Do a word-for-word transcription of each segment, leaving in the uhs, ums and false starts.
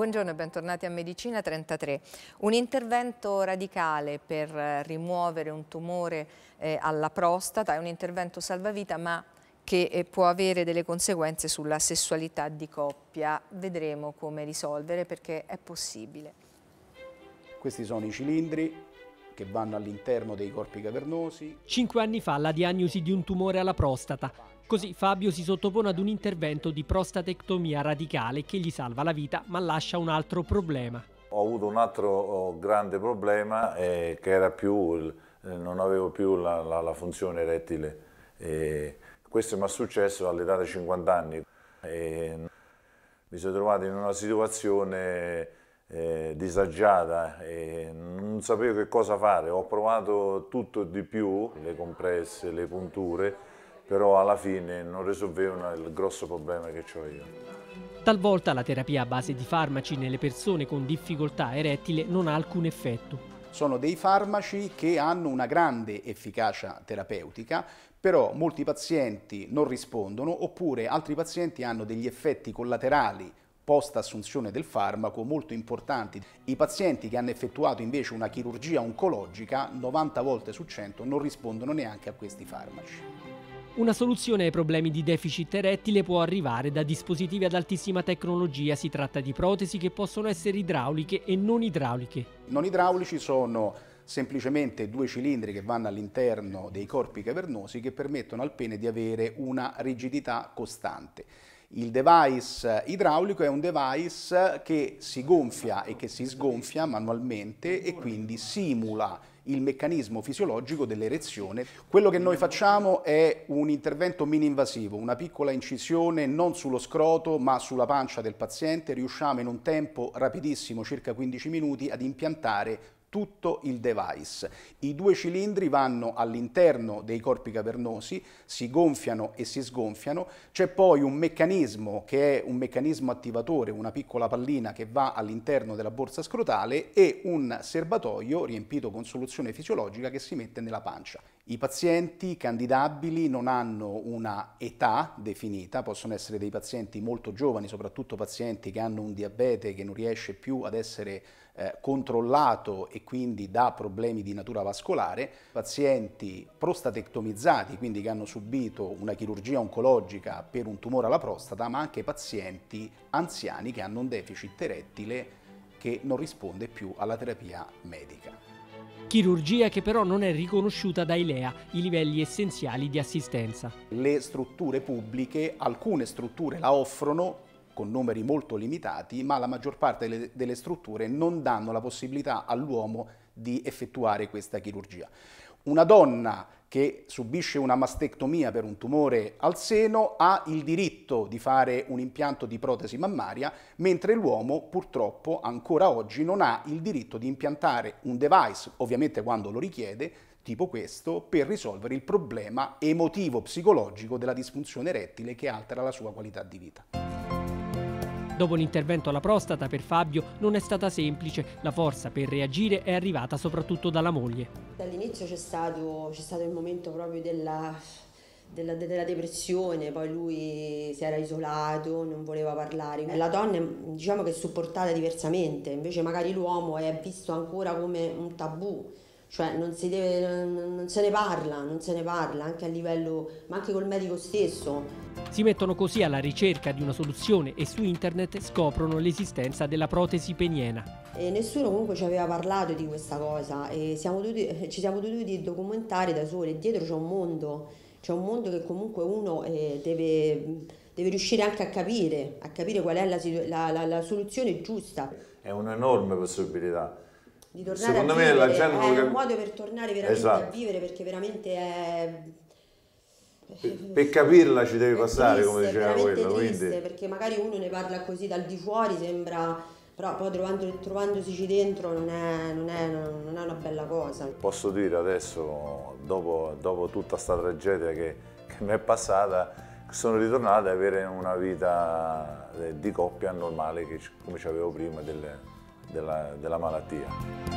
Buongiorno e bentornati a Medicina trentatré. Un intervento radicale per rimuovere un tumore eh, alla prostata, è un intervento salvavita ma che eh, può avere delle conseguenze sulla sessualità di coppia. Vedremo come risolvere perché è possibile. Questi sono i cilindri che vanno all'interno dei corpi cavernosi. Cinque anni fa la diagnosi di un tumore alla prostata. Così Fabio si sottopone ad un intervento di prostatectomia radicale che gli salva la vita ma lascia un altro problema. Ho avuto un altro grande problema eh, che era più, eh, non avevo più la, la, la funzione erettile. Eh, questo mi è successo all'età di cinquanta anni. Eh, mi sono trovato in una situazione eh, disagiata e non sapevo che cosa fare. Ho provato tutto di più, le compresse, le punture, però alla fine non risolvevano il grosso problema che ho io. Talvolta la terapia a base di farmaci nelle persone con difficoltà erettile non ha alcun effetto. Sono dei farmaci che hanno una grande efficacia terapeutica, però molti pazienti non rispondono oppure altri pazienti hanno degli effetti collaterali post assunzione del farmaco molto importanti. I pazienti che hanno effettuato invece una chirurgia oncologica novanta volte su cento non rispondono neanche a questi farmaci. Una soluzione ai problemi di deficit erettile può arrivare da dispositivi ad altissima tecnologia. Si tratta di protesi che possono essere idrauliche e non idrauliche. Non idraulici sono semplicemente due cilindri che vanno all'interno dei corpi cavernosi che permettono al pene di avere una rigidità costante. Il device idraulico è un device che si gonfia e che si sgonfia manualmente e quindi simula il meccanismo fisiologico dell'erezione. Quello che noi facciamo è un intervento mini-invasivo, una piccola incisione non sullo scroto ma sulla pancia del paziente. Riusciamo in un tempo rapidissimo, circa quindici minuti, ad impiantare tutto il device. I due cilindri vanno all'interno dei corpi cavernosi, si gonfiano e si sgonfiano. C'è poi un meccanismo che è un meccanismo attivatore, una piccola pallina che va all'interno della borsa scrotale e un serbatoio riempito con soluzione fisiologica che si mette nella pancia. I pazienti candidabili non hanno una età definita, possono essere dei pazienti molto giovani, soprattutto pazienti che hanno un diabete che non riesce più ad essere eh, controllato e quindi dà problemi di natura vascolare, pazienti prostatectomizzati, quindi che hanno subito una chirurgia oncologica per un tumore alla prostata, ma anche pazienti anziani che hanno un deficit erettile che non risponde più alla terapia medica. Chirurgia che però non è riconosciuta dai L E A, i livelli essenziali di assistenza. Le strutture pubbliche, alcune strutture la offrono con numeri molto limitati, ma la maggior parte delle, delle strutture non danno la possibilità all'uomo di effettuare questa chirurgia. Una donna che subisce una mastectomia per un tumore al seno ha il diritto di fare un impianto di protesi mammaria, mentre l'uomo purtroppo ancora oggi non ha il diritto di impiantare un device, ovviamente quando lo richiede, tipo questo, per risolvere il problema emotivo-psicologico della disfunzione erettile che altera la sua qualità di vita. Dopo l'intervento alla prostata per Fabio non è stata semplice, la forza per reagire è arrivata soprattutto dalla moglie. Dall'inizio c'è stato, c'è stato il momento proprio della, della, della depressione, poi lui si era isolato, non voleva parlare. La donna diciamo che è supportata diversamente, invece magari l'uomo è visto ancora come un tabù. Cioè non, si deve, non se ne parla, non se ne parla anche a livello, ma anche col medico stesso. Si mettono così alla ricerca di una soluzione e su internet scoprono l'esistenza della protesi peniena. E nessuno comunque ci aveva parlato di questa cosa e siamo dovuti, ci siamo dovuti documentare da soli. Dietro c'è un mondo, c'è un mondo che comunque uno eh, deve, deve riuscire anche a capire, a capire qual è la, la, la, la soluzione giusta. È un'enorme possibilità. Di tornare Secondo a me vivere, la gente è non... un modo per tornare veramente esatto. a vivere, perché veramente è... Per, per capirla ci devi passare, triste, come diceva quello. Triste, quindi... perché magari uno ne parla così dal di fuori, sembra... però poi trovando, trovandosici dentro non è, non, è, non è una bella cosa. Posso dire adesso, dopo, dopo tutta questa tragedia che, che mi è passata, sono ritornato ad avere una vita di coppia normale che, come c'avevo prima delle, della, della malattia.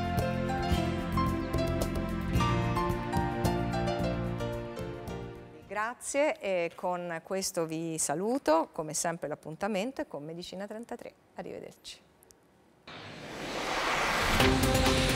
Grazie e con questo vi saluto, come sempre l'appuntamento è con Medicina trentatré. Arrivederci. Week.